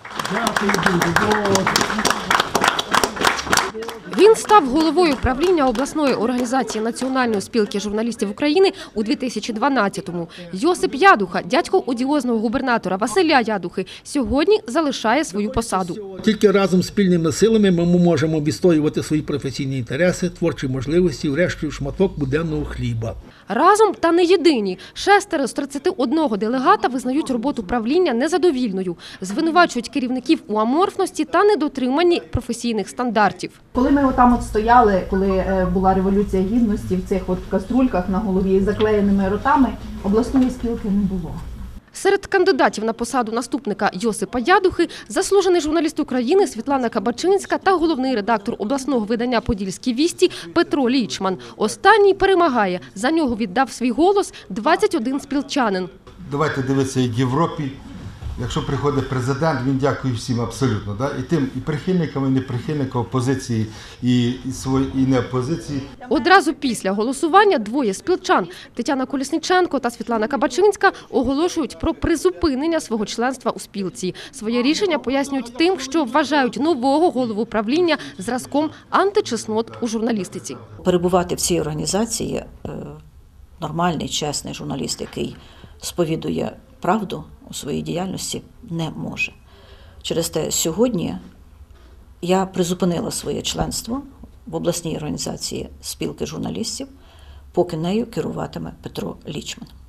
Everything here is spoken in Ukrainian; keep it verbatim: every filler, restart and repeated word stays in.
Він став головою правління обласної організації Національної спілки журналістів України у дві тисячі дванадцятому. Йосип Ядуха, дядько одіозного губернатора Василя Ядухи, сьогодні залишає свою посаду. Тільки разом спільними силами ми можемо відстоювати свої професійні інтереси, творчі можливості, врешті шматок буденного хліба. Разом та не єдині. Шестеро з тридцяти одного делегата визнають роботу правління незадовільною. Звинувачують керівників у аморфності та недотриманні професійних стандартів. Коли ми отам от стояли, коли була Революція Гідності, в цих от каструльках на голові з заклеєними ротами, обласної спілки не було. Серед кандидатів на посаду наступника Йосипа Ядухи – заслужений журналіст України Світлана Кабачинська та головний редактор обласного видання «Подільські вісті» Петро Лічман. Останній перемагає. За нього віддав свій голос двадцять один спілчанин. Давайте дивитися, як в Європі. Якщо приходить президент, він дякує всім абсолютно. Да? І тим, і прихильникам, і неприхильникам опозиції, і, і, свої, і не опозиції. Одразу після голосування двоє спілчан – Тетяна Колісніченко та Світлана Кабачинська – оголошують про призупинення свого членства у спілці. Своє рішення пояснюють тим, що вважають нового голову правління зразком античеснот у журналістиці. Перебувати в цій організації нормальний, чесний журналіст, який сповідує правду у своїй діяльності, не може. Через те сьогодні я призупинила своє членство в обласній організації спілки журналістів, поки нею керуватиме Петро Лічман.